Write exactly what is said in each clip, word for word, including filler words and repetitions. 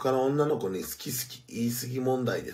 他の女の子に好き好き言い過ぎ問題です。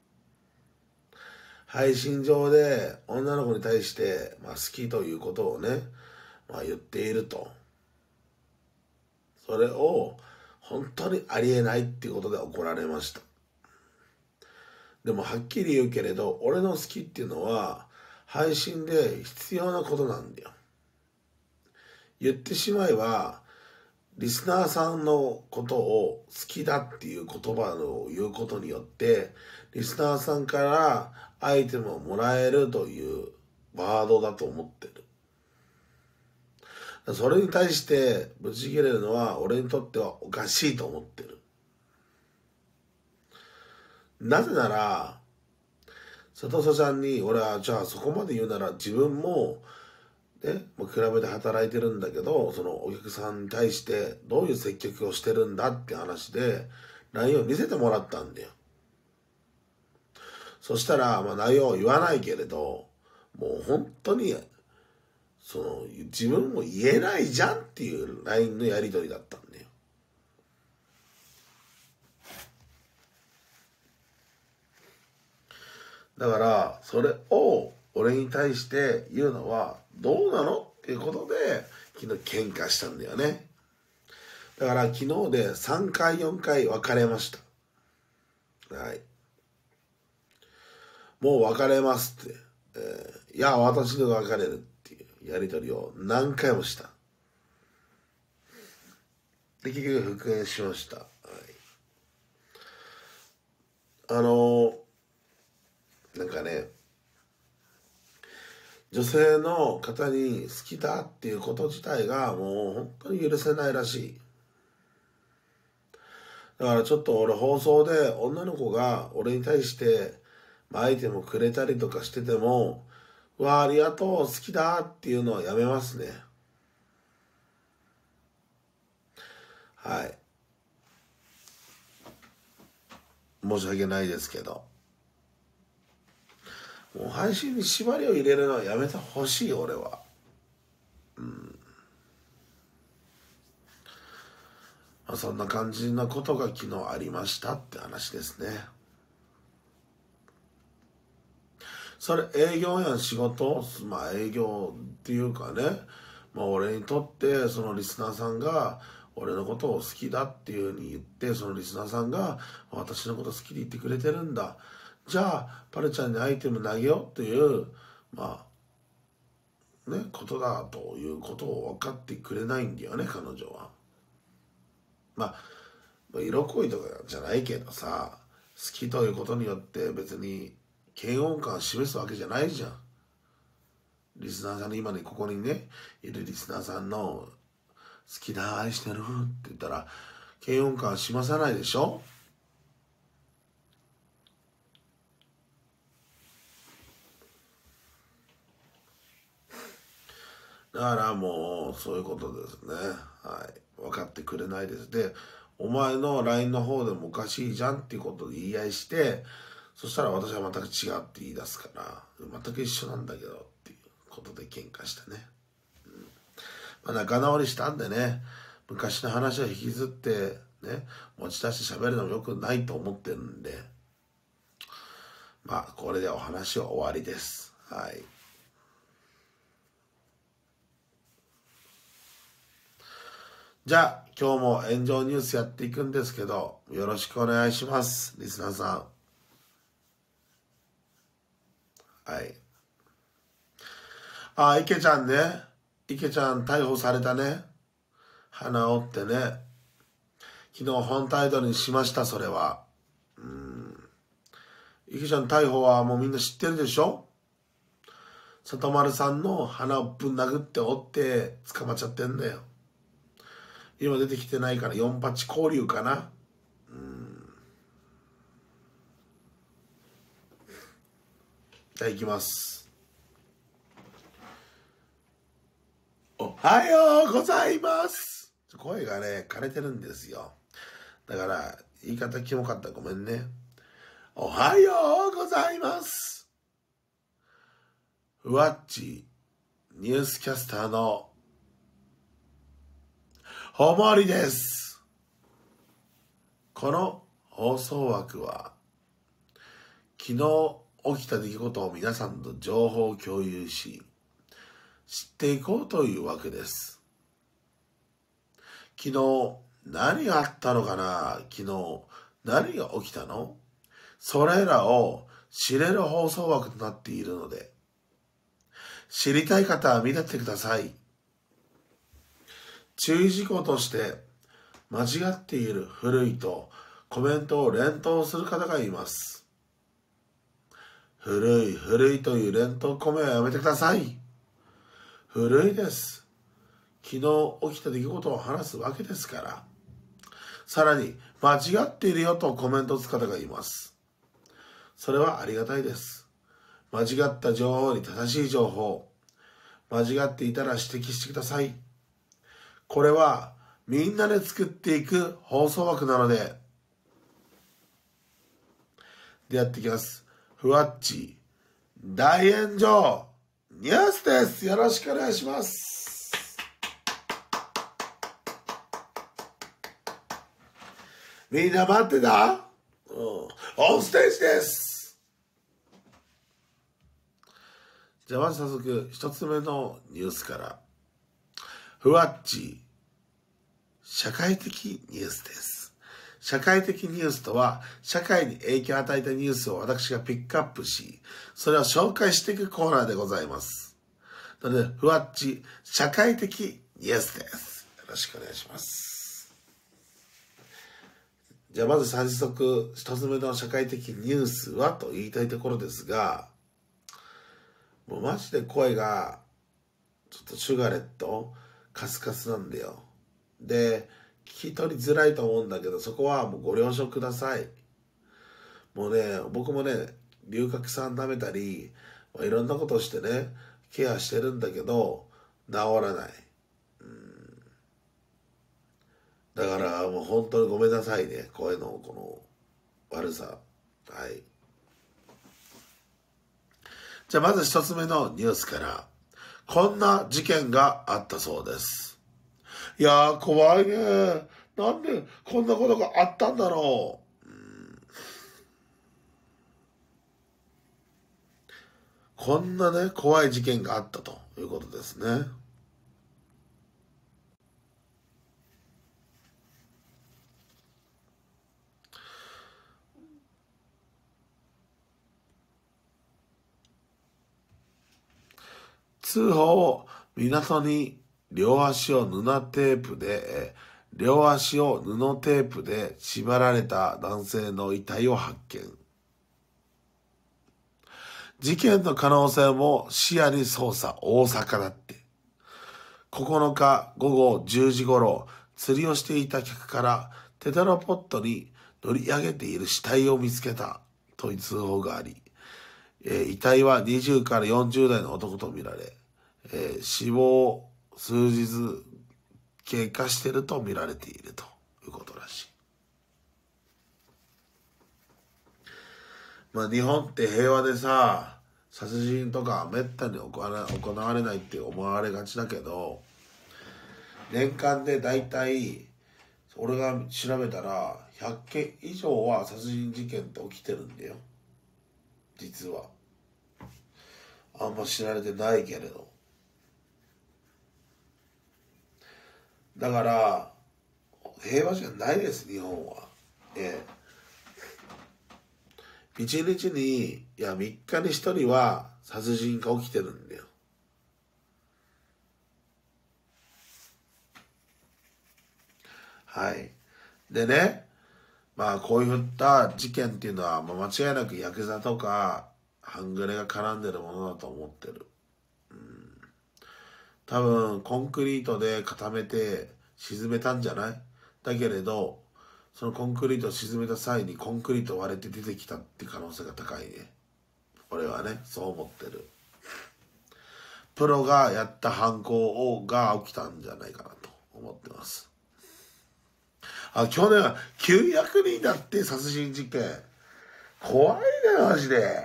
配信上で女の子に対して、まあ、好きということをね、まあ、言っていると。それを本当にありえないっていうことで怒られました。でもはっきり言うけれど、俺の好きっていうのは配信で必要なことなんだよ。言ってしまえば、リスナーさんのことを好きだっていう言葉を言うことによって、リスナーさんからアイテムをもらえるというワードだと思ってる。それに対してブチ切れるのは俺にとってはおかしいと思ってる。なぜなら、佐藤ちゃんに俺はじゃあそこまで言うなら自分もね、もうクラブで働いてるんだけど、そのお客さんに対してどういう接客をしてるんだって話で ライン を見せてもらったんだよ。そしたら、まあ内容は言わないけれど、もう本当にその自分も言えないじゃんっていう ライン のやり取りだったんだよ。だからそれを俺に対して言うのはどうなのっていうことで昨日喧嘩したんだよね。だから昨日でさんかいよんかい別れました。はい。もう別れますって、えー、いや私で別れるっていうやり取りを何回もした。で結局復縁しました。はい、あのー、なんかね、女性の方に好きだっていうこと自体がもう本当に許せないらしい。だからちょっと俺放送で女の子が俺に対してアイテムくれたりとかしてても、うわありがとう好きだっていうのはやめますね。はい。申し訳ないですけど。もう配信に縛りを入れるのはやめてほしい俺は。うん。まあ、そんな感じなことが昨日ありましたって話ですね。それ営業やん、仕事、まあ営業っていうかね、まあ俺にとってそのリスナーさんが俺のことを好きだっていうふうに言って、そのリスナーさんが私のこと好きで言ってくれてるんだ。じゃあパルちゃんにアイテム投げようっていう、まあね、ことだということを分かってくれないんだよね、彼女は。まあ、色恋とかじゃないけどさ、好きということによって別に嫌悪感を示すわけじゃないじゃん。リスナーさんの今にここにねいるリスナーさんの好きだ愛してるって言ったら嫌悪感示さないでしょ。だからもうそういうことですね。はい、分かってくれないです。でお前の ライン の方でもおかしいじゃんっていうことで言い合いして、そしたら私は全く違うって言い出すから全く一緒なんだけどっていうことで喧嘩したね。うん、まあ、仲直りしたんでね、昔の話を引きずってね持ち出して喋るのもよくないと思ってるんで、まあこれでお話は終わりです。はい。じゃあ今日も炎上ニュースやっていくんですけど、よろしくお願いします、リスナーさん。はい。あ、池ちゃんね。池ちゃん逮捕されたね。鼻折ってね。昨日本タイトルにしました、それは。うん。池ちゃん逮捕はもうみんな知ってるでしょ。里丸さんの鼻をぶん殴って折って捕まっちゃってんだよ。今出てきてないからよんパチ交流かな。うん。じゃあ行きます。おはようございます。声がね枯れてるんですよ。だから言い方キモかったらごめんね。おはようございます。ふわっちニュースキャスターのほもりです。 この放送枠は、昨日起きた出来事を皆さんと情報を共有し、知っていこうというわけです。昨日何があったのかな？昨日何が起きたの？それらを知れる放送枠となっているので、知りたい方は見てってください。注意事項として、間違っている古いとコメントを連投する方がいます。古い古いという連投コメはやめてください。古いです。昨日起きた出来事を話すわけですから。さらに、間違っているよとコメントをつく方がいます。それはありがたいです。間違った情報に正しい情報、間違っていたら指摘してください。これはみんなで作っていく放送枠なので、でやっていきます。ふわっち大炎上ニュースです。よろしくお願いします。みんな待ってた？うん、オンステージです。じゃあまず早速一つ目のニュースから。ふわっち社会的ニュースです。社会的ニュースとは、社会に影響を与えたニュースを私がピックアップし、それを紹介していくコーナーでございます。なので、ふわっち社会的ニュースです。よろしくお願いします。じゃあまず早速、一つ目の社会的ニュースはと言いたいところですが、もうマジで声が、ちょっとシュガレット、カスカスなんだよ。で、聞き取りづらいと思うんだけど、そこはもうご了承ください。もうね、僕もね、龍角散舐めたり、まあ、いろんなことをしてね、ケアしてるんだけど、治らない。うん、だからもう本当にごめんなさいね、声のこの悪さ。はい。じゃあまず一つ目のニュースから、こんな事件があったそうです。いやー怖いね。なんでこんなことがあったんだろう。うん、こんなね怖い事件があったということですね。通報、港に両足を布テープで、両足を布テープで縛られた男性の遺体を発見。事件の可能性も視野に捜査、大阪だって。ここのか午後じゅうじ頃、釣りをしていた客からテトラポットに乗り上げている死体を見つけたという通報があり、えー、遺体はにじゅうからよんじゅう代の男とみられ、えー、死亡数日経過していると見られているということらしい。まあ日本って平和でさ、殺人とかめったに行われないって思われがちだけど、年間でだいたい俺が調べたらひゃっけん以上は殺人事件って起きてるんだよ、実は。あんま知られてないけれど。だから平和じゃないです日本は。ええ、一日にいやみっかにひとりは殺人が起きてるんだよ。はい。でね、まあこういった事件っていうのは、まあ、間違いなくヤクザとか半グレが絡んでるものだと思ってる。うん、多分コンクリートで固めて沈めたんじゃない？だけれどそのコンクリートを沈めた際にコンクリート割れて出てきたって可能性が高いね。俺はねそう思ってる。プロがやった犯行が起きたんじゃないかなと思ってます。あ、去年はきゅうひゃくにんだって殺人事件。怖いねマジで。だ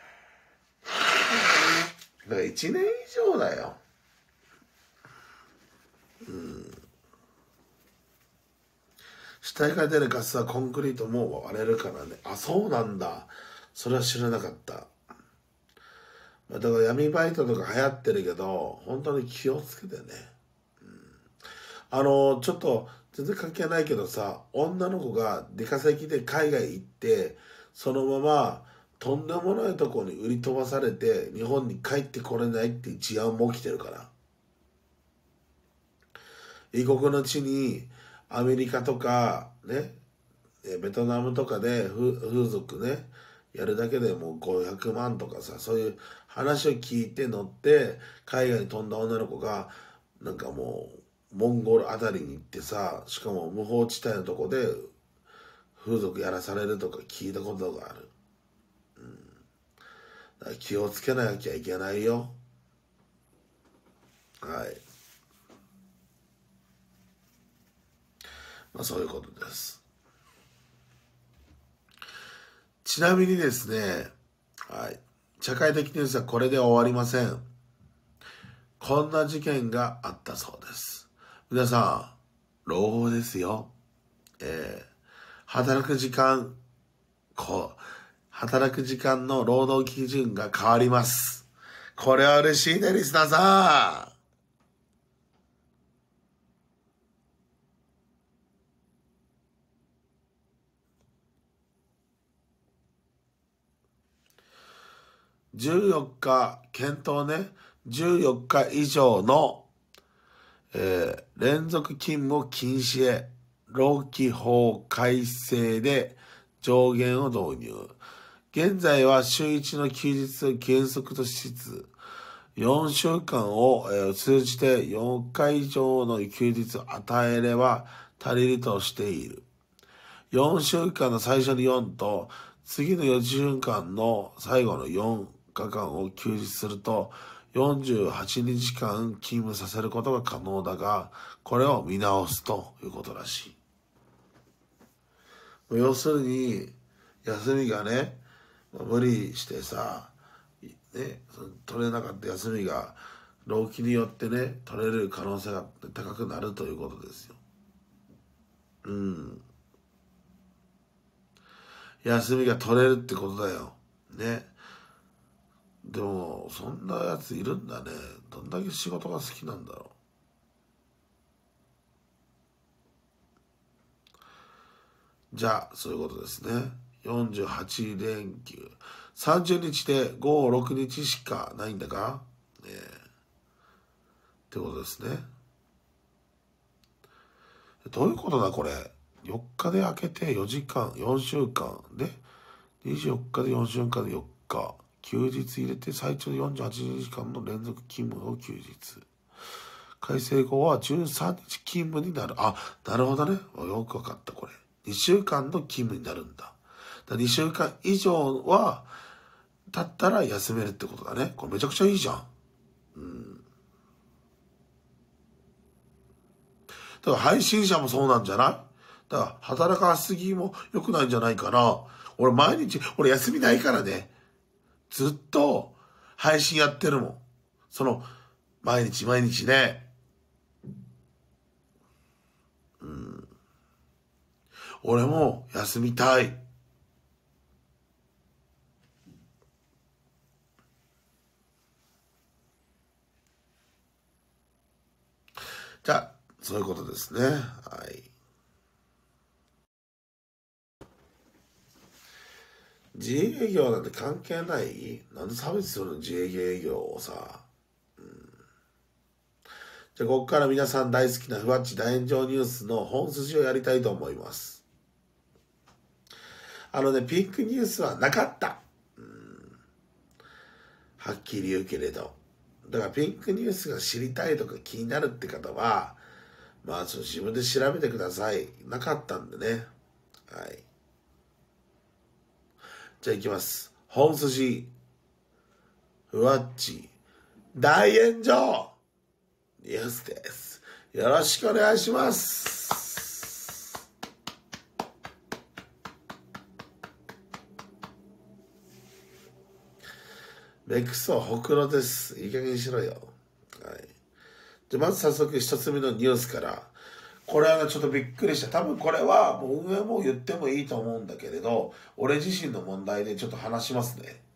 からいちねん以上だよ。うん。 死体から出るガスはコンクリートも割れるからね。あ、そうなんだ。それは知らなかった。だから闇バイトとか流行ってるけど、本当に気をつけてね。うん、あの、ちょっと、全然関係ないけどさ、女の子が出稼ぎで海外行って、そのまま、とんでもないところに売り飛ばされて、日本に帰ってこれないっていう事案も起きてるから。異国の地に、アメリカとか、ね、ベトナムとかで風俗ね、やるだけでもうごひゃくまんとかさ、そういう話を聞いて乗って海外に飛んだ女の子がなんかもうモンゴルあたりに行ってさ、しかも無法地帯のとこで風俗やらされるとか聞いたことがある。うん、だから気をつけなきゃいけないよ。はい、まあそういうことです。ちなみにですね、はい、社会的ニュースはこれで終わりません。こんな事件があったそうです。皆さん、朗報ですよ。えー、働く時間、こう、働く時間の労働基準が変わります。これは嬉しいね、リスナーさん。じゅうよっか、検討ね、じゅうよっか以上の、えー連続勤務禁止へ、労基法改正で上限を導入。現在は週いちの休日を原則としつつ、よんしゅうかんをえー通じてよっか以上の休日を与えれば足りるとしている。よんしゅうかんの最初のよんと、次のよんしゅうかんの最後のよっかかんを休日すると、よんじゅうはちにちかん勤務させることが可能だが、これを見直すということらしい。要するに、休みがね、無理してさ、ね、取れなかった休みが、労基によってね、取れる可能性が高くなるということですよ。うん。休みが取れるってことだよ。ね。でも、そんなやついるんだね。どんだけ仕事が好きなんだろう。じゃあ、そういうことですね。よんじゅうはちれんきゅう。さんじゅうにちでご、ろくにちしかないんだか、ね、ってことですね。どういうことだ、これ。よっかで開けてよじかん、よんしゅうかんで、にじゅうよっかでよんしゅうかんでよっか。休日入れて最長よんじゅうはちにちかんの連続勤務を休日。改正後はじゅうさんにち勤務になる。あ、なるほどね。よくわかった、これ。にしゅうかんの勤務になるんだ。だにしゅうかん以上は、経ったら休めるってことだね。これめちゃくちゃいいじゃん。うん。だから配信者もそうなんじゃない？だから働かしすぎも良くないんじゃないかな。俺毎日、俺休みないからね。ずっと配信やってるもん。その、毎日毎日ね。うん。俺も休みたい。じゃあ、そういうことですね。はい。自営業なんて関係ない？なんで差別するの？自営業をさ。うん、じゃあ、ここから皆さん大好きなふわっち大炎上ニュースの本筋をやりたいと思います。あのね、ピンクニュースはなかった。うん、はっきり言うけれど。だからピンクニュースが知りたいとか気になるって方は、まあ、ちょっと自分で調べてください。なかったんでね。はい。じゃあ行きます。本筋。ふわっち。大炎上ニュースです。よろしくお願いします。メクソほくろです。いい加減にしろよ。はい。じゃあまず早速一つ目のニュースから。 これはねちょっとびっくりした。多分これはもう運営も言ってもいいと思うんだけれど、俺自身の問題でちょっと話しますね。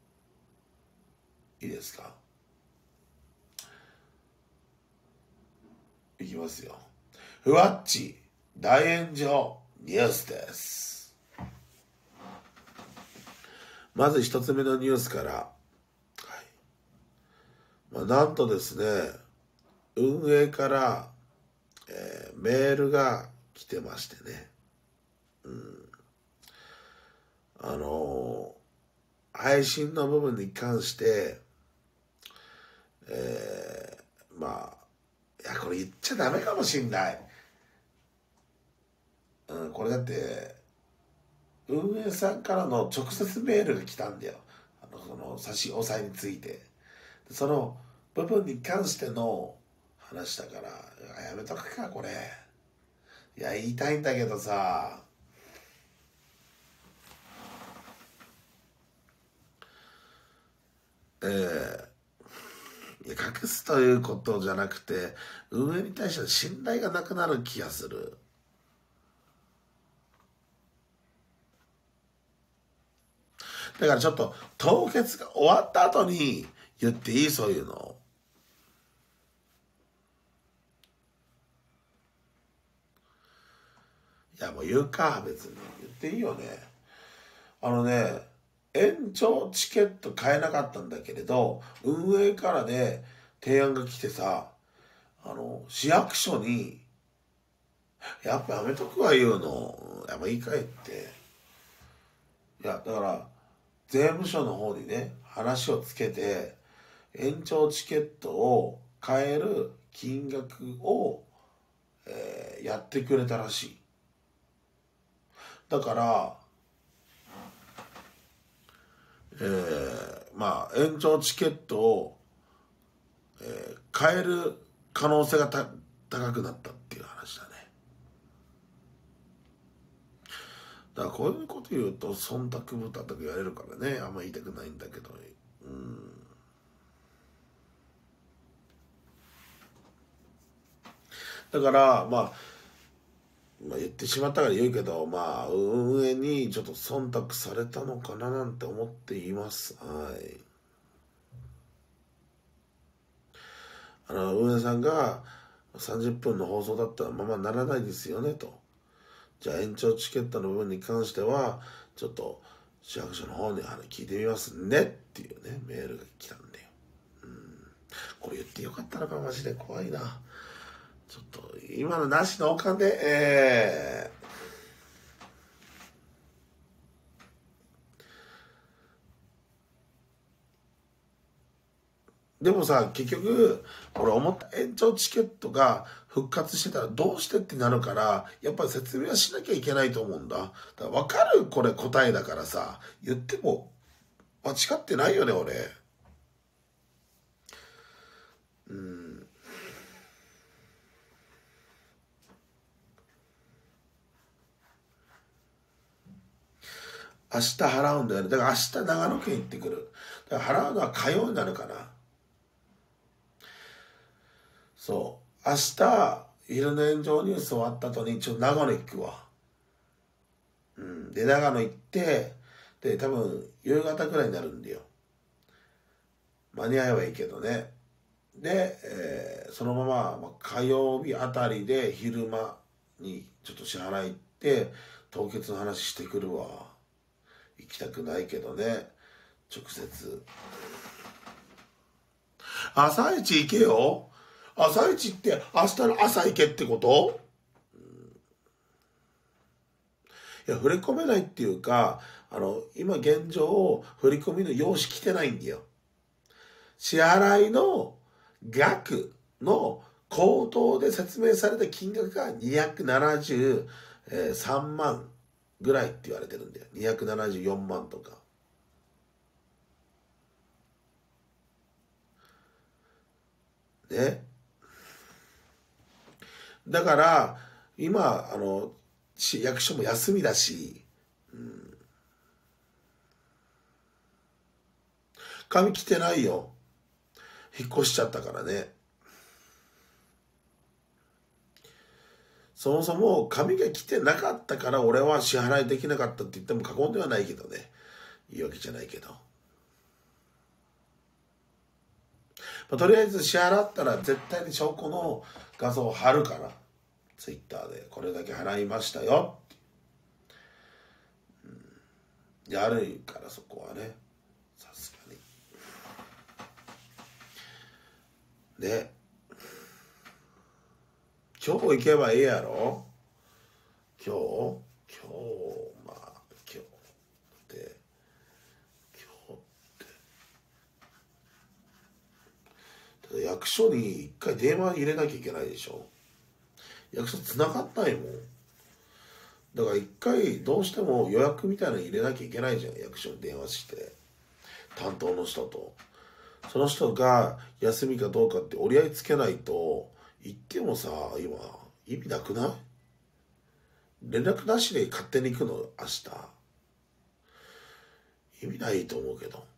いいですか？いきますよ。ふわっち大炎上ニュースです。まず一つ目のニュースから、はい、まあ、なんとですね、運営から、えーメールが来てましてね、うん、あのー配信の部分に関して、えーまあいやこれ言っちゃダメかもしんない、うん、これだって運営さんからの直接メールが来たんだよ。あのその差し押さえについて、その部分に関しての話だから、やめとくかこれ。いや言いたいんだけどさ、えー、いや隠すということじゃなくて、運営に対しての信頼がなくなる気がする。だからちょっと凍結が終わった後に言っていい？そういうの。いやもう言うか、別に言っていいよね。あのね、延長チケット買えなかったんだけれど、運営からね提案が来てさ、あの市役所にやっぱやめとくわ言うの。やっぱいいかいって。いやだから税務署の方にね話をつけて、延長チケットを買える金額を、えーやってくれたらしい。だからえーまあ延長チケットを、えー買える可能性がた高くなったっていう話だね。だからこういうこと言うと忖度豚とか言われるからね、あんま言いたくないんだけど、うん。だからまあ、まあ、言ってしまったから言うけど、まあ運営にちょっと忖度されたのかななんて思っています。はい。あの運営さんがさんじゅっぷんの放送だったらままならないですよねと。じゃあ延長チケットの部分に関してはちょっと市役所の方に聞いてみますねっていうねメールが来たんだよ。うん、これ言ってよかったのかマジで怖いな。ちょっと今のなしのおかんで、えー、でもさ結局俺思った、延長チケットが復活してたらどうしてってなるから、やっぱり説明はしなきゃいけないと思うんだ。だから分かるこれ答えだからさ、言っても間違ってないよね俺。うん。明日払うんだよね。だから明日長野県行ってくる。だから払うのは火曜になるかな。そう。明日、昼の炎上ニュース終わった後に、ちょっと長野行くわ。うん。で、長野行って、で、多分、夕方くらいになるんだよ。間に合えばいいけどね。で、えーそのまま、まあ、火曜日あたりで昼間にちょっと支払い行って、凍結の話してくるわ。行きたくないけどね。直接。朝一行けよ。朝一って明日の朝行けってこと？いや、振り込めないっていうか、あの、今現状、振り込みの用紙来てないんだよ。支払いの額の口頭で説明された金額がにひゃくななじゅうさんまんぐらいって言われてるんだよ。にひゃくななじゅうよんまんとか。ね。だから、今、あの、市役所も休みだし、紙来てないよ。引っ越しちゃったからね。 そもそも紙が来てなかったから俺は支払いできなかったって言っても過言ではないけどね。いいわけじゃないけど。まあ、とりあえず支払ったら絶対に証拠の画像を貼るから。ツイッターでこれだけ払いましたよ。うん、やるからそこはね。さすがに。で、今日行けばいいやろ今日今日まあ今日って今日って役所に一回電話入れなきゃいけないでしょ。役所繋がったいもん。だから一回どうしても予約みたいなの入れなきゃいけないじゃん。役所に電話して担当の人とその人が休みかどうかって折り合いつけないと言ってもさ、今意味なくない？連絡なしで勝手に行くの明日意味ないと思うけど。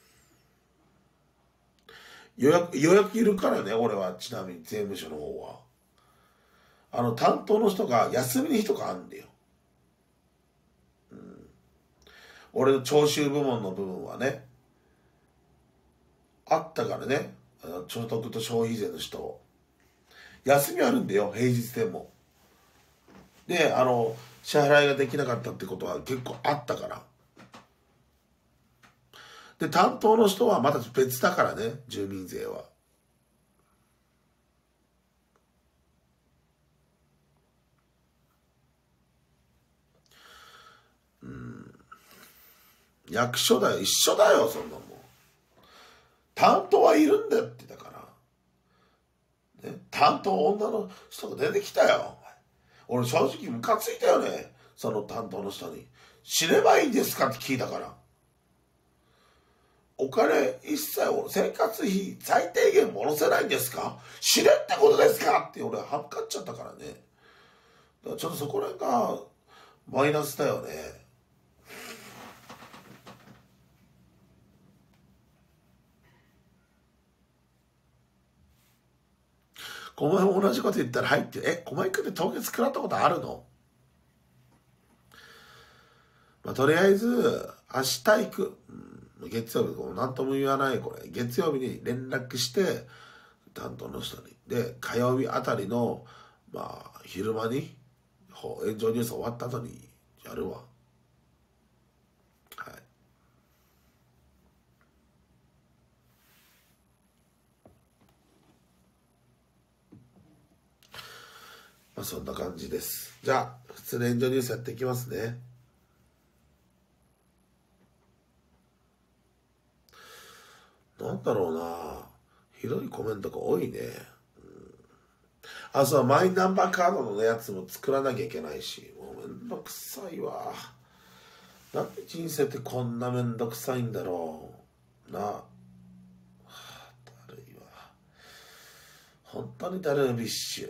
予約予約いるからね。俺はちなみに税務署の方はあの担当の人が休みの日とかあんだよ、うん、俺の徴収部門の部分はねあったからね。所得と消費税の人休みあるんだよ平日でも。であの支払いができなかったってことは結構あったから。で担当の人はまた別だからね住民税は。うん役所だよ一緒だよそんなもん。担当はいるんだよってだから、ね、担当女の人が出てきたよ。俺正直ムカついたよね。その担当の人に死ねばいいんですかって聞いたから、お金一切生活費最低限も下ろせないんですか、死ねってことですかって俺ははっかっちゃったからね。だからちょっとそこら辺がマイナスだよね。お前も同じこと言ったら入ってえ小前君って凍結食らったことあるの？まあ、とりあえず明日行く、うん、月曜日何とも言わないこれ月曜日に連絡して担当の人にで火曜日あたりのまあ昼間に炎上ニュース終わった後にやるわ。はい。まあそんな感じです。じゃあ普通の炎上ニュースやっていきますね。なんだろうな、ひどいコメントが多いね。あ、そう、マイナンバーカードのやつも作らなきゃいけないし、もうめんどくさいわ。なんで人生ってこんなめんどくさいんだろう。な。はあ、だるいわ。本当にダルビッシュ。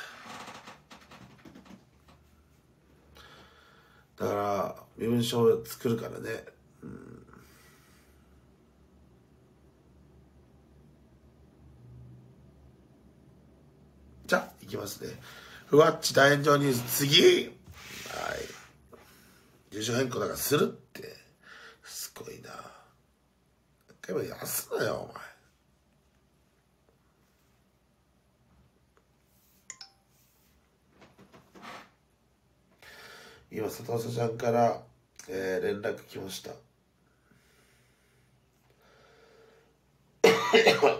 だから、身分証を作るからね。うん。じゃあ、いきますね。ふわっち大炎上ニュース、次。はい。住所変更だからするって。すごいな。一回もやすなよ、お前。今、佐藤ちゃんから、えー、連絡来ました。はい。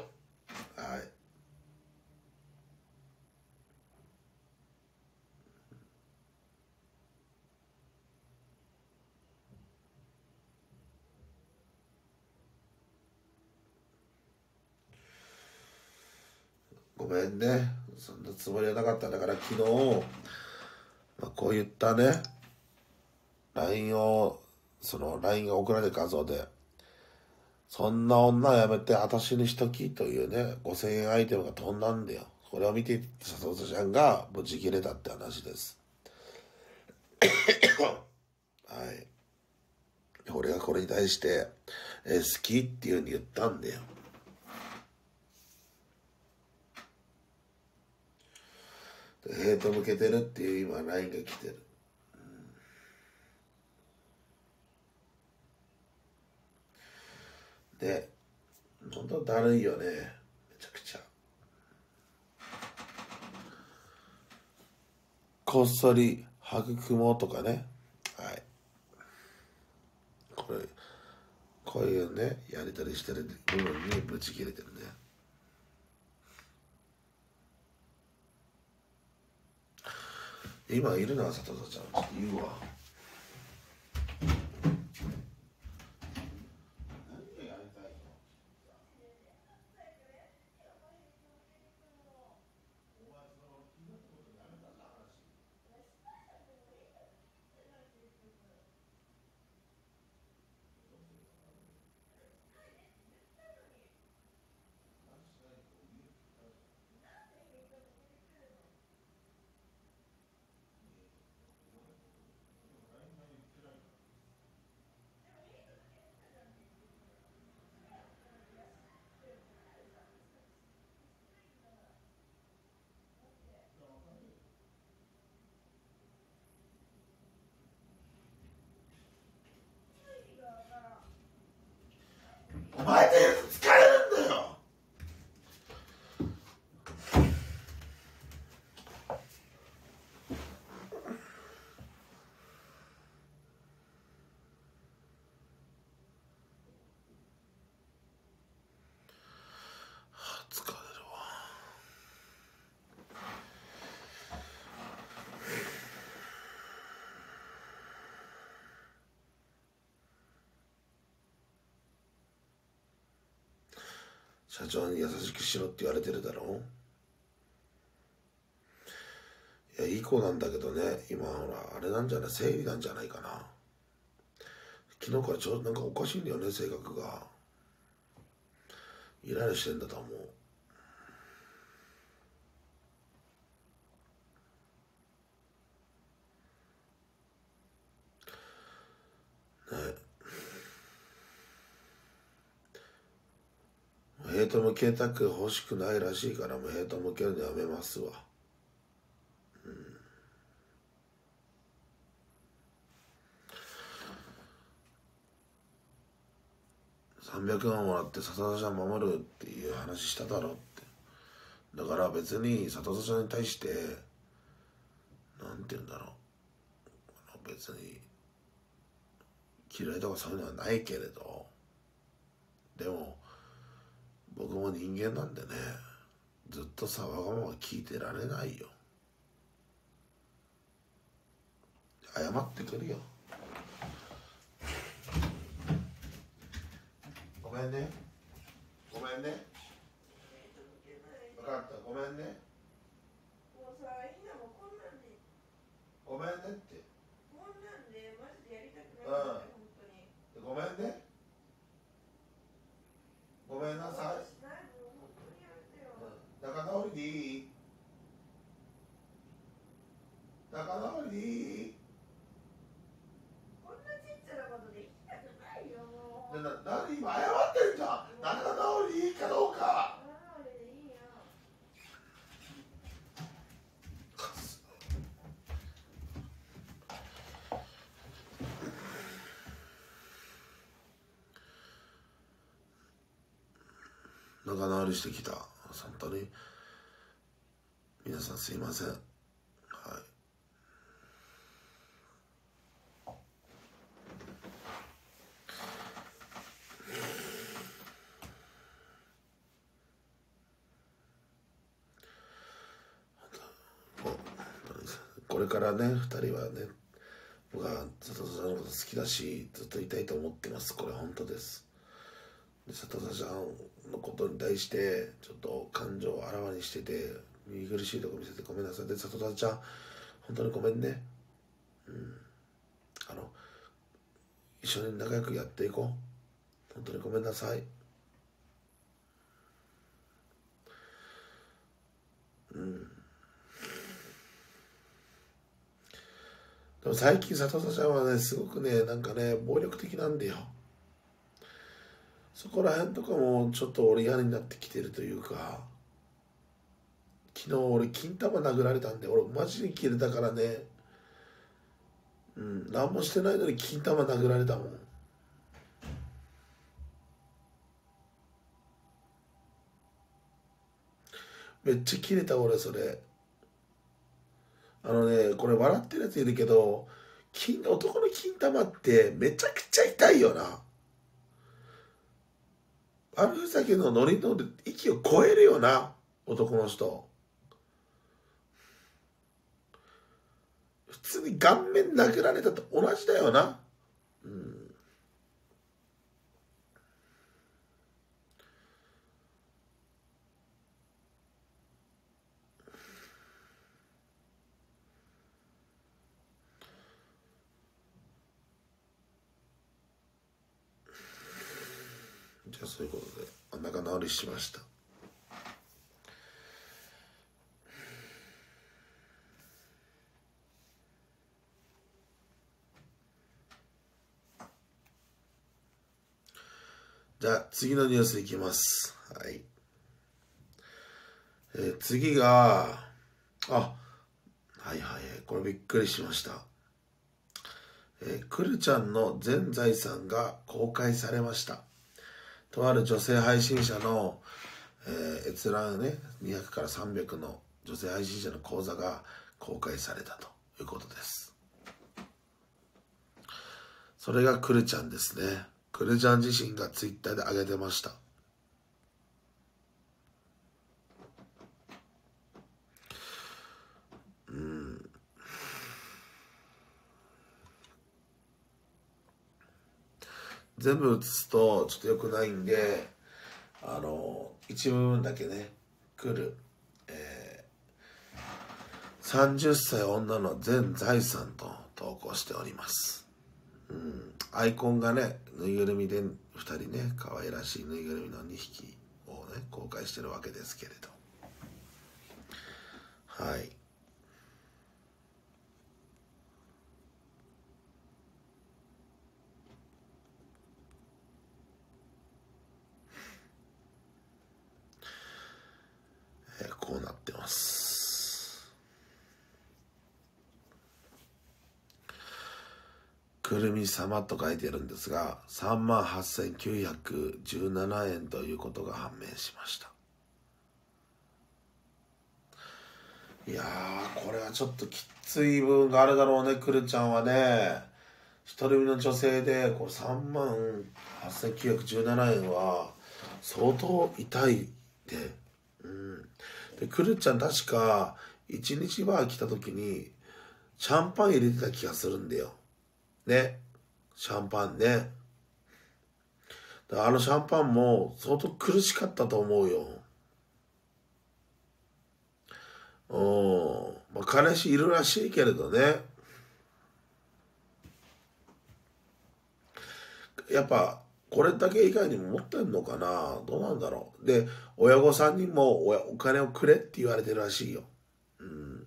ごめんね。そんなつもりはなかったんだから昨日、まあ、こういったね、ライン を、その ライン が送られる画像で、そんな女やめて私にしときというね、ごせんえんアイテムが飛んだんだよ。これを見て佐藤ちゃんがブチ切れたって話です。はい。俺がこれに対して、え好きっていうふうに言ったんだよ。えヘイト向けてるっていう今 ライン が来てる、うん、で本当だるいよね、めちゃくちゃ。こっそり育もうとかね、はい、これこういうねやり取りしてる部分にブチ切れてるね。今いるな、里里ちゃん、ちょっと言うわ。お前って疲れるんだよ。疲れるわ。社長に優しくしろって言われてるだろう。いやいい子なんだけどね、今ほらあれなんじゃない、生理なんじゃないかな。昨日からちょっとなんかおかしいんだよね、性格が。イライラしてんだと思う。ね、ヘイト向けたく欲しくないらしいから、もうヘイト向けるのやめますわ。うん、さんびゃくまんもらって笹田ちゃん守るっていう話しただろって。だから別に笹田ちゃんに対してなんて言うんだろう、別に嫌いとかそういうのはないけれど、でも僕も人間なんでね、ずっとさわがまま聞いてられないよ。謝ってくるよ。ごめんね、ごめんね、分かった、ごめんね、 もうさ、ひなもこんなんでごめんねって、 こんなんでマジでやりたくないんだよ、 うん、 本当に。 ごめんね、ごめんなさい、 ないもう本当にやめてよ。 うん、仲直りでいい、仲直りでいい。 こんなちっちゃなことで行きたくないよ、もう。 でな、なに今謝ってんじゃん。仲直りでいいかどうか。 仲直りでいいよ。 仲直りしてきた。本当に皆さんすいません。はい。これからね、ふたりはね、僕は佐藤さんのこと好きだし、ずっといたいと思ってます。これ本当です。で佐藤さんのことに対してちょっと感情をあらわにしてて見苦しいとこ見せてごめんなさい。で佐藤ちゃん本当にごめんね。うん、あの一緒に仲良くやっていこう。本当にごめんなさい。うん、でも最近佐藤ちゃんはねすごくねなんかね暴力的なんだよ。そこら辺とかもちょっと俺嫌になってきてるというか、昨昨日俺金玉殴られたんで、俺マジで切れたからね。うん、何もしてないのに金玉殴られたもん。めっちゃ切れた俺それ。あのね、これ笑ってるやついるけど、金男の金玉ってめちゃくちゃ痛いよな。悪ふざけのノリの息を超えるよな、男の人。普通に顔面殴られたと同じだよな。うん。じゃあそういうことで仲直りしました。じゃあ次のニュースいきます。はい。えー、次が、あ、はいはい、これびっくりしました。えー、くるちゃんの全財産が公開されました。とある女性配信者の、えー、閲覧ね、にひゃくからさんびゃくの女性配信者の口座が公開されたということです。それがくるちゃんですね。くるちゃん自身がツイッターで上げてました。うん。全部写すとちょっと良くないんで、あの一部分だけね、くる、えー、さんじゅっさい女の全財産と投稿しております。うん、アイコンがね、ぬいぐるみでふたりね、可愛らしいぬいぐるみのにひきをね、公開してるわけですけれど、はい。えー、こうなってます。くるみ様と書いてるんですが、さんまんはっせんきゅうひゃくじゅうななえんということが判明しました。いやー、これはちょっときつい部分があるだろうね、くるちゃんはね。一人身の女性でこうさんまんはっせんきゅうひゃくじゅうななえんは相当痛いで、うん、でくるちゃん確かいちにちバー来た時にシャンパン入れてた気がするんだよね。シャンパンね。だからあのシャンパンも相当苦しかったと思うよ。うん、まあ彼氏いるらしいけれどね、やっぱこれだけ以外にも持ってんのかな、どうなんだろう。で親御さんにもおお金をくれって言われてるらしいよ。うん、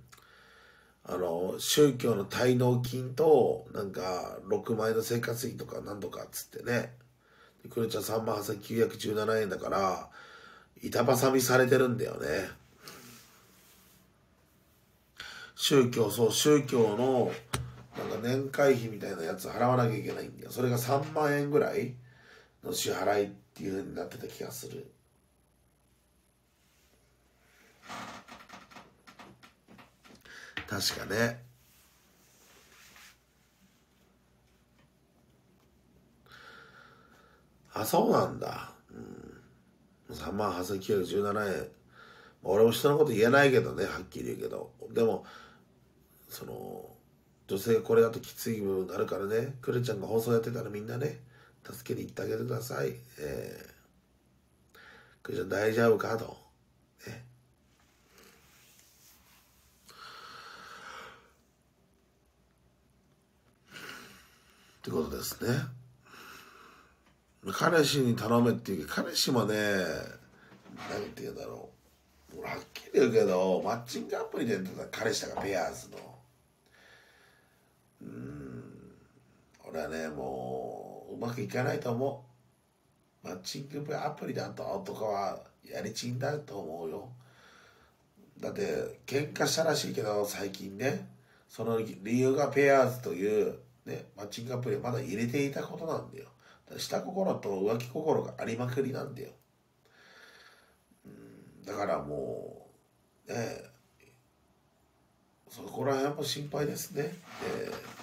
あの宗教の滞納金となんかろくまいの生活費とかなんとかっつってね、でくるちゃんさんまんはっせんきゅうひゃくじゅうななえんだから板挟みされてるんだよね。宗教、そう宗教のなんか年会費みたいなやつ払わなきゃいけないんだよ。それがさんまんえんぐらいの支払いっていう風になってた気がする。確かね。あ、そうなんだ。うん、さんまんはっせんきゅうひゃくじゅうななえん。俺も人のこと言えないけどね、はっきり言うけど。でも、その、女性がこれだときつい部分があるからね、くるちゃんが放送やってたらみんなね、助けに行ってあげてください。えー、くるちゃん大丈夫かと。ね。ってことですね。彼氏に頼めっていうか、彼氏もね、何て言うんだろう。俺はっきり言うけど、マッチングアプリで出た彼氏だからペアーズの。うーん、俺はね、もう、うまくいかないと思う。マッチングアプリだと男はやりちんだと思うよ。 だって喧嘩したらしいけど最近ね、その理由がペアーズというねマッチングアプリをまだ入れていたことなんだよ。だから下心と浮気心がありまくりなんだよ。うん、だからもうね、そこら辺も心配ですね。えー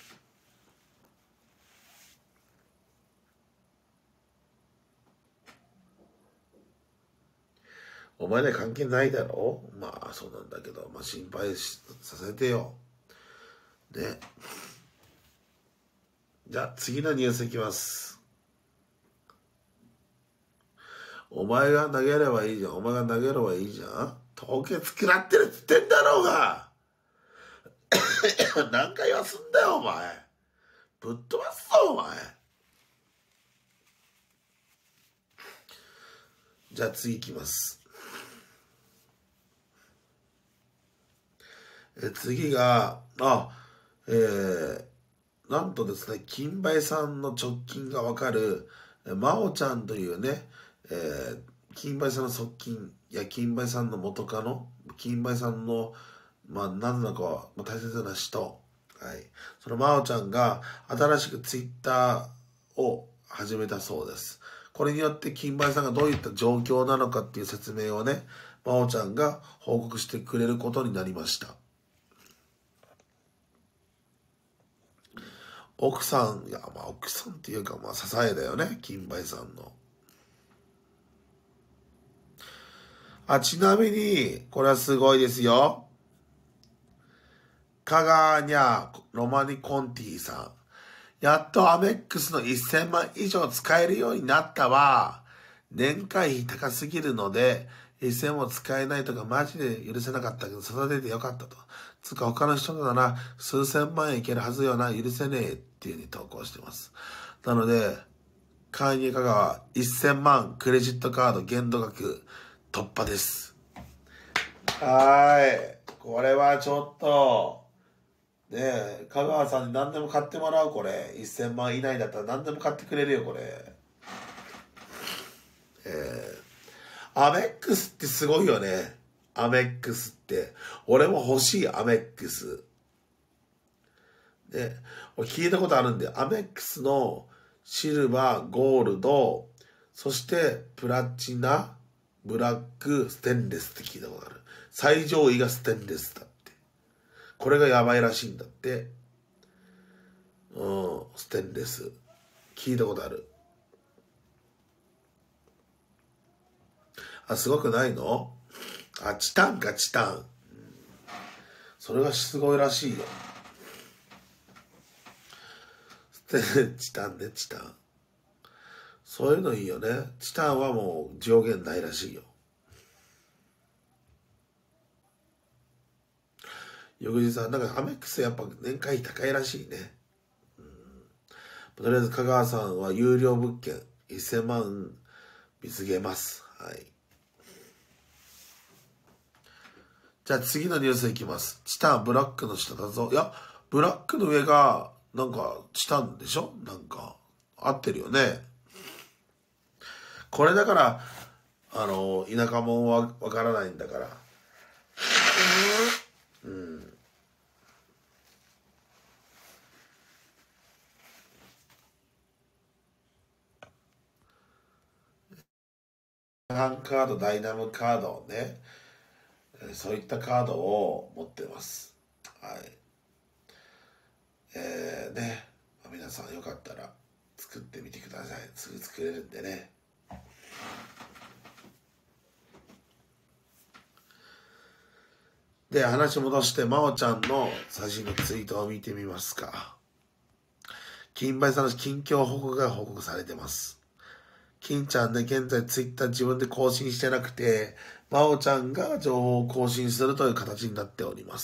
お前ら関係ないだろ。まあそうなんだけど、まあ心配しさせてよ。ね。じゃあ次のニュースいきます。お前が投げればいいじゃん。お前が投げればいいじゃん。凍結食らってるっつってんだろうが。何回はすんだよお前。ぶっ飛ばすぞお前。じゃあ次いきます。え次が、あ、えー、なんとですね、金梅さんの直近がわかる、真央ちゃんというね、えー、金梅さんの側近、いや、金梅さんの元カノ、金梅さんの、まあ、何なのか、まあ、大切な人、はい。その真央ちゃんが新しくツイッターを始めたそうです。これによって金梅さんがどういった状況なのかっていう説明をね、真央ちゃんが報告してくれることになりました。奥さん、いや、まあ奥さんっていうか、まあ支えだよね、金梅さんの。あ、ちなみに、これはすごいですよ。カガーニャロマニコンティさん。やっとアメックスのせんまん以上使えるようになったわ。年会費高すぎるので、せんも使えないとかマジで許せなかったけど、育ててよかったと。つうか他の人なら数千万円いけるはずよな、許せねえっていう風に投稿してます。なので、会員価格はせんまんクレジットカード限度額突破です。はーい。これはちょっと、ねえ、香川さんに何でも買ってもらう、これ。せんまん以内だったら何でも買ってくれるよ、これ。えー、アメックスってすごいよね。アメックスって。俺も欲しい、アメックス。ね、俺聞いたことあるんで、アメックスのシルバー、ゴールド、そしてプラチナ、ブラック、ステンレスって聞いたことある。最上位がステンレスだって。これがやばいらしいんだって。うん、ステンレス。聞いたことある。あ、すごくないの？あ、チタンか、チタン。うん、それがすごいらしいよ。チタンね、チタン。そういうのいいよね。チタンはもう上限ないらしいよ。翌日は、なんかアメックスやっぱ年会費高いらしいね。うん、とりあえず香川さんは有料物件せんまん見つけます。はい。じゃあ次のニュースいきます。チタンブラックの下だぞ。いや、ブラックの上がなんかチタンでしょ？なんか合ってるよね。これだから、あの、田舎者はわからないんだから。うん。ハンカード、ダイナムカードをね、そういったカードを持ってます。はい。えー、ね、皆さんよかったら作ってみてください。すぐ作れるんでね。で、話戻して、真央ちゃんの最新のツイートを見てみますか。金梅さんの近況報告が報告されてます。金ちゃんね、現在ツイッター自分で更新してなくて、真央ちゃんが情報を更新するという形になっております。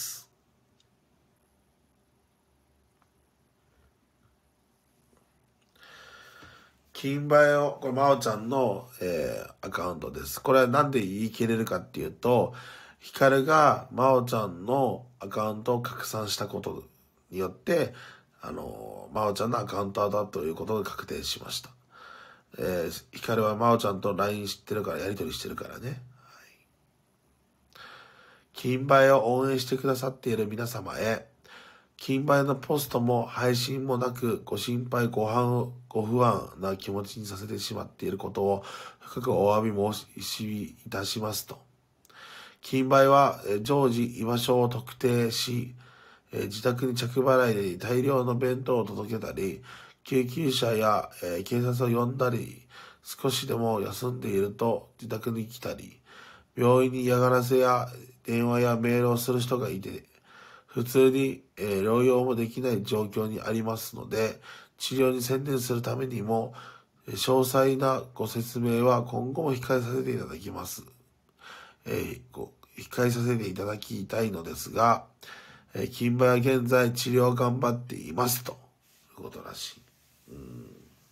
金梅を、これ真央ちゃんの、えー、アカウントです。これはなんで言い切れるかっていうと、ヒカルが真央ちゃんのアカウントを拡散したことによって、あの、真央ちゃんのアカウントだということが確定しました。えー、ヒカルは真央ちゃんと ライン 知ってるから、やり取りしてるからね。はい、 金梅を応援してくださっている皆様へ、金梅のポストも配信もなく、ご心配ごはご不安な気持ちにさせてしまっていることを深くお詫び申しいたしますと。金梅は常時居場所を特定し、自宅に着払いで大量の弁当を届けたり、救急車や警察を呼んだり、少しでも休んでいると自宅に来たり、病院に嫌がらせや電話やメールをする人がいて、普通に、えー、療養もできない状況にありますので、治療に専念するためにも、詳細なご説明は今後も控えさせていただきます。えー、ご控えさせていただきたいのですが、えー、金馬は現在治療を頑張っていますということらしい。うん、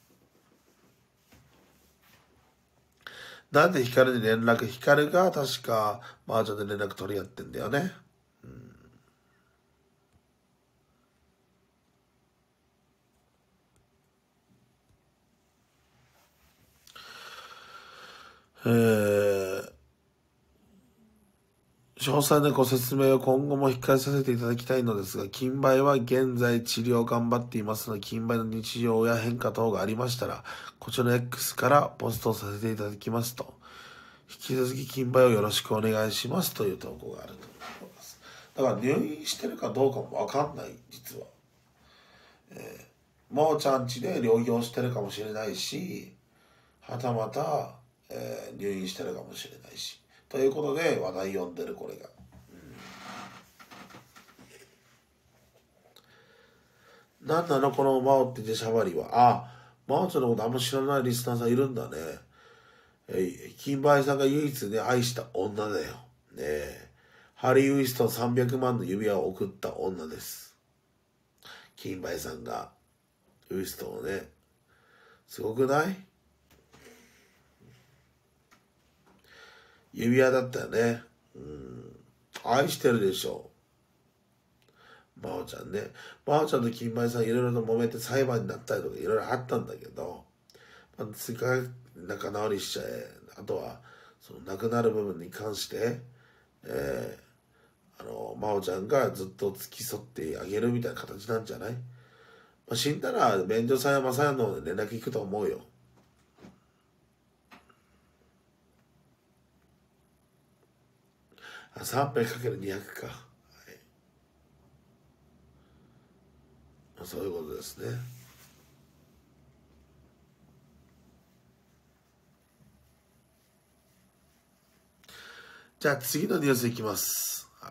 なんでヒカルに連絡、ヒカルが確かマージョンで連絡取り合ってんだよね。えー、詳細なご説明を今後も控えさせていただきたいのですが、金梅は現在治療を頑張っていますので、金梅の日常や変化等がありましたら、こちらの X からポストをさせていただきますと。引き続き金梅をよろしくお願いしますという投稿があると思います。だから入院してるかどうかもわかんない、実は。えー、もうちゃんちで療養してるかもしれないし、はたまた、えー、入院してるかもしれないし。ということで話題読んでるこれが。うん、なんなのこのマオって出しゃばりは。あ、マオちゃんのことあんま知らないリスナーさんいるんだね。えー、金梅さんが唯一ね、愛した女だよ。ねえ。ハリー・ウィストンさんびゃくまんの指輪を送った女です。金梅さんがウィストンをね。すごくない？指輪だったよね。うん。愛してるでしょ。真央ちゃんね。真央ちゃんと金梅さんいろいろと揉めて裁判になったりとかいろいろあったんだけど、まあ、追加仲直りしちゃえ。あとは、その亡くなる部分に関して、えー、あの、真央ちゃんがずっと付き添ってあげるみたいな形なんじゃない？まあ、死んだら、便所さんやまさやの連絡行くと思うよ。あ、さんびゃくかけるにひゃく か。はい。まあ、そういうことですね。じゃあ次のニュースいきます。はい。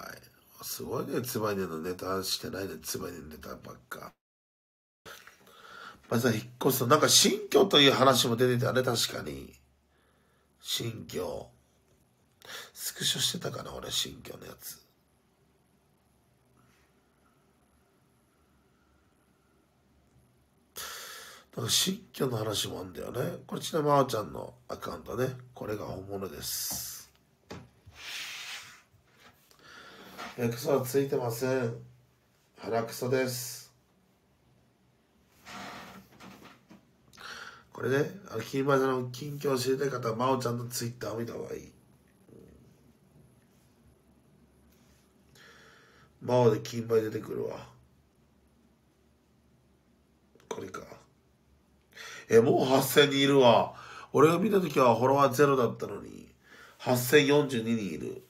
すごいね、つばいねのネタしてないね、つばいねのネタばっか。まずは引っ越すと、なんか新居という話も出てたね、確かに。新居。スクショしてたかな、俺、新居のやつ。なんか新居の話もあるんだよね。これちなみにまーちゃんのアカウントね。これが本物です。え、クソはついてません。腹クソです。これね、あの、金馬さんの近況を知りたい方は、まおちゃんのツイッターを見た方がいい。まおで金馬出てくるわ。これか。え、もうはっせんにんいるわ。俺が見た時はフォロワーゼロだったのに、はっせんよんじゅうににんいる。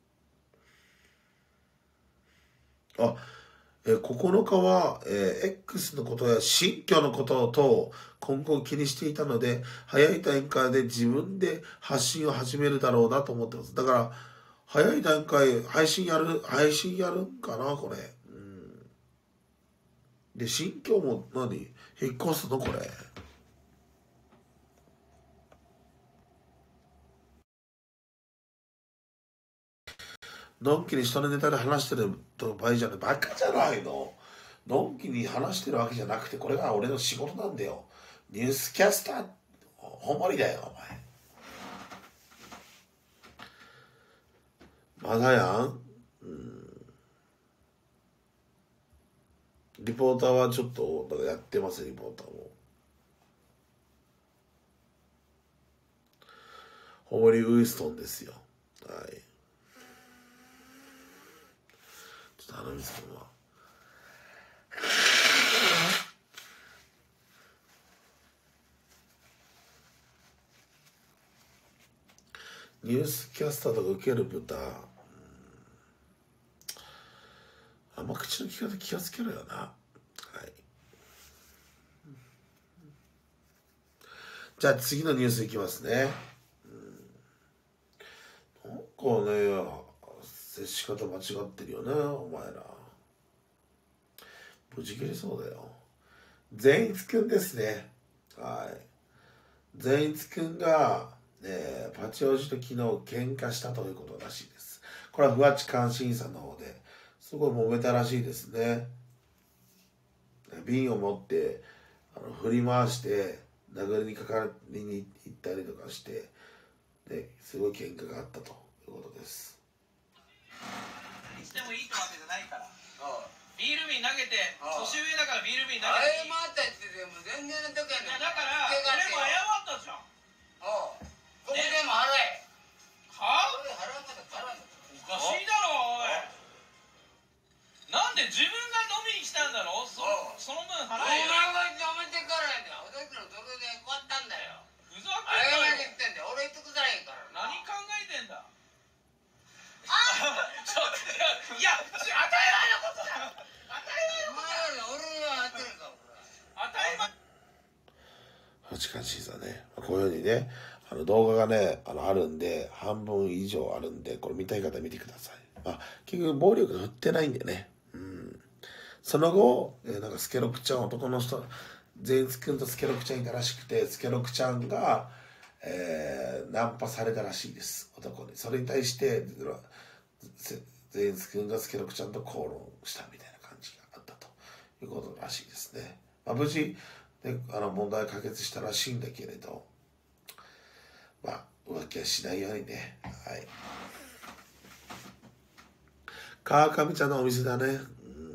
あ、えー、ここのかは、えー X のことや新居のことと今後気にしていたので、早い段階で自分で発信を始めるだろうなと思ってます。だから、早い段階、配信やる、配信やるんかな、これ。うん、で、新居も何引っ越すのこれ。のんきに人のネタで話してる場合じゃない。バカじゃないの。のんきに話してるわけじゃなくて、これが俺の仕事なんだよ。ニュースキャスター、ほんまりだよ、お前。まだやん。うん、リポーターはちょっと、だからやってます、リポーターも。ホーリー・ウィストンですよ。はい。 っと花水君は。ニュースキャスターとか受ける豚、あんま口の利き方気をつけろよな。はい。じゃあ次のニュースいきますね。うん、なんかね、接し方間違ってるよね、お前ら。無事切れそうだよ。善逸くんですね。はい。善逸くんが、ね、パチオジと昨日喧嘩したということらしいです。これはふわち監視員さんの方ですごい揉めたらしいですね。瓶を持ってあの振り回して殴りにかかりに行ったりとかして、ですごい喧嘩があったということです。 してもいいってわけじゃないから。ビール瓶投げて、年上だからビール瓶投げて。謝ったってでも全然の時はね。だから俺も謝ったじゃん。ここでも払え。は？俺払わなかったら払うの。おかしいだろおい。なんで自分が飲みに来たんだろ。そその分払えよ。お前が飲めてからやで。俺たちのそれで終わったんだよ。ふざけんなよ。謝りに来てんだよ。俺言ってくださいから。何考えてんだ。あちょっといや当たり前のことだ。当たり前のことだ。俺は当たり前。当たり前。 八貫審査ね、こういうふうにね、あの動画がね、あのあるんで、半分以上あるんで、これ見たい方見てください。まあ、結局暴力振ってないんでね。うん。その後、えー、なんかスケロクちゃん、男の人、善逸くんとスケロクちゃんいたらしくて、スケロクちゃんが、えー、ナンパされたらしいです、男に。それに対して、善逸くんがスケロクちゃんと口論したみたいな感じがあったということらしいですね。まあ、無事、であの問題解決したらしいんだけれど、まあ浮気はしないようにね。はい。川上ちゃんのお店だね。うん。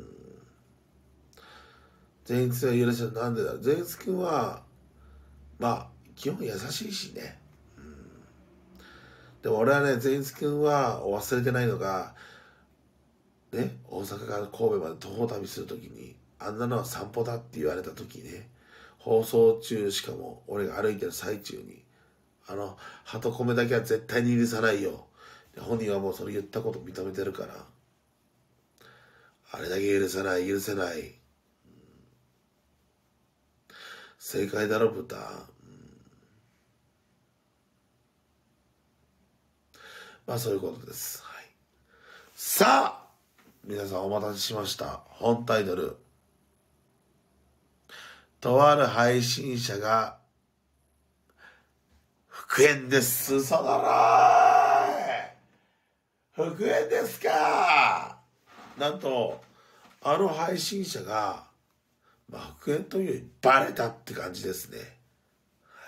善逸は許せない。なんでだ。善逸くんはまあ基本優しいしね。うん。でも俺はね、善逸くんは忘れてないのがね、大阪から神戸まで徒歩旅するときに、あんなのは散歩だって言われたときね、放送中、しかも俺が歩いてる最中に、あの鳩米だけは絶対に許さないよ。本人はもうそれ言ったこと認めてるから、あれだけ許さない、許せない、うん、正解だろ豚、うん、まあそういうことです。はい、さあ皆さんお待たせしました。本タイトル、とある配信者が復縁です。嘘だろー。復縁ですか。なんとあの配信者が、まあ、復縁というよりバレたって感じですね。はい、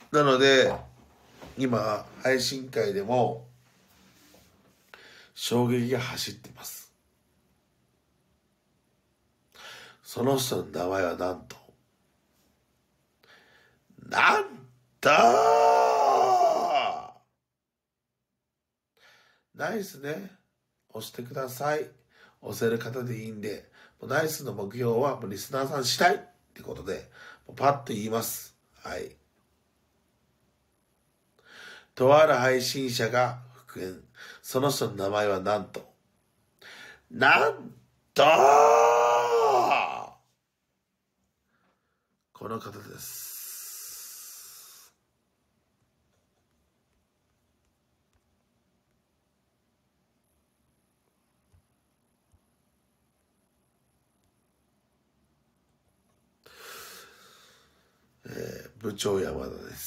なので今配信会でも衝撃が走っています。その人の名前はなんとなんとナイスね、押してください。押せる方でいいんで、ナイスの目標はリスナーさんしたいってことでパッと言います。はい。とある配信者が復縁。その人の名前はなんとなんとこの方です。えー、部長山田です。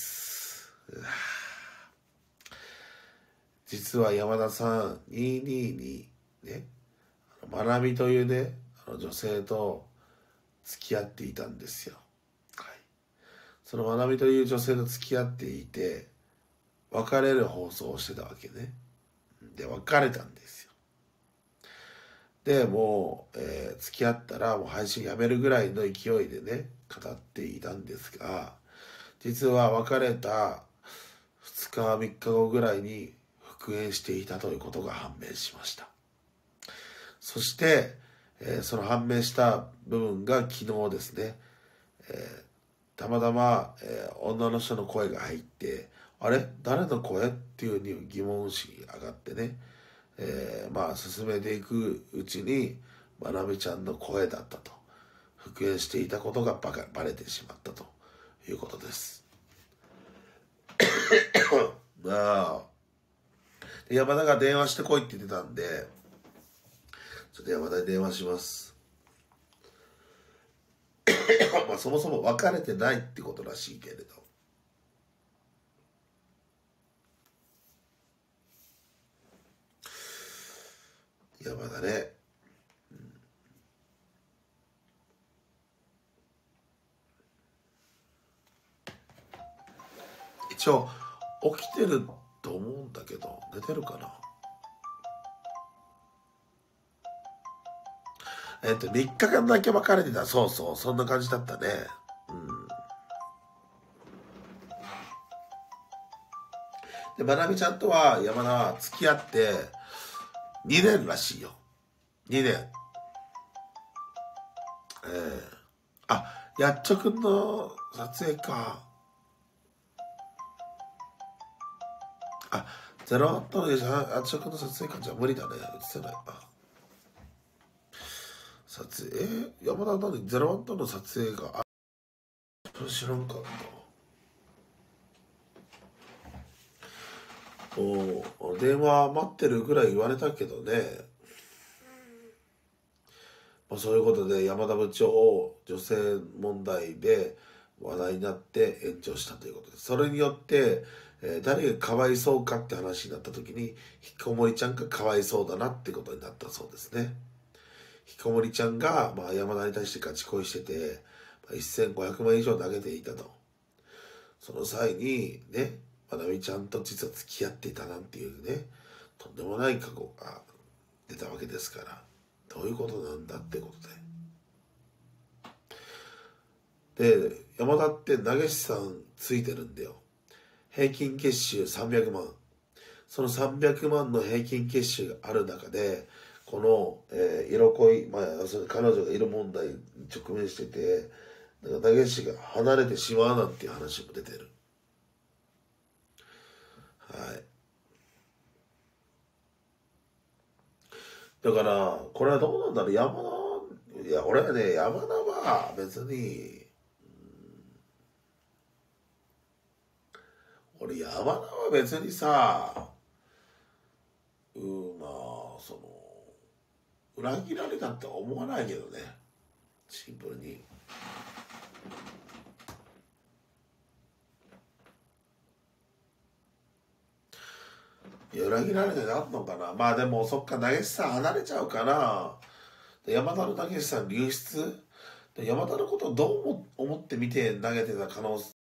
実は山田さんにひゃくにじゅうにね、まなみというね、あの女性と付き合っていたんですよ。はい、そのまなみという女性と付き合っていて、別れる放送をしてたわけね。で別れたんですよ。でもう、えー、付き合ったらもう配信やめるぐらいの勢いでね語っていたんですが、実は別れたふつかみっかごぐらいに復縁していたということが判明しました。そして、えー、その判明した部分が昨日ですね、えー、たまたま、えー、女の人の声が入って、あれ誰の声っていうふうに疑問意識が上がってね、えー、まあ進めていくうちにまなみちゃんの声だったと、復縁していたことがバカバレてしまったということです。まあ山田が電話してこいって言ってたんで、ちょっと山田に電話します。まあそもそも別れてないってことらしいけれど、山田ね、うん、一応起きてると思うんだけど、寝てるかな。えっとみっかかんだけ別れてた。そうそう、そんな感じだったね。うん。でまなみちゃんとは山田は付き合ってにねんらしいよ。にねん。えー、あ、やっちょくんの撮影か。あ、ゼロワットのやっちょくんの撮影か。じゃあ無理だね。映せない。あ、撮影、えー、山田何ゼロワットの撮影があ、それ知らんかった。お電話待ってるぐらい言われたけどね。まあ、そういうことで山田部長を女性問題で話題になって延長したということです。それによって、えー、誰がかわいそうかって話になった時に引きこもりちゃんがかわいそうだなってことになったそうですね。引きこもりちゃんが、まあ、山田に対してガチ恋してて、まあ、せんごひゃくまん以上投げていたと。その際にね、まなみちゃんと実は付き合っていたなんていうね、とんでもない過去が出たわけですから、どういうことなんだってことで。で、山田って投げ師さんついてるんだよ。平均月収さんびゃくまん。そのさんびゃくまんの平均月収がある中で、この、えー、色恋、まあ、その彼女がいる問題に直面してて、なんか投げ師が離れてしまうなんていう話も出てる。はい。だから、これはどうなんだろう。山田、いや、俺はね、山田は別に、俺山田は別にさ、うーまあその裏切られたって思わないけどね、シンプルに。いや裏切られてなんのかな。まあでもそっか、投げ師さん離れちゃうかな。山田の投げ師さん流出で、山田のことをどう思って見て投げてた可能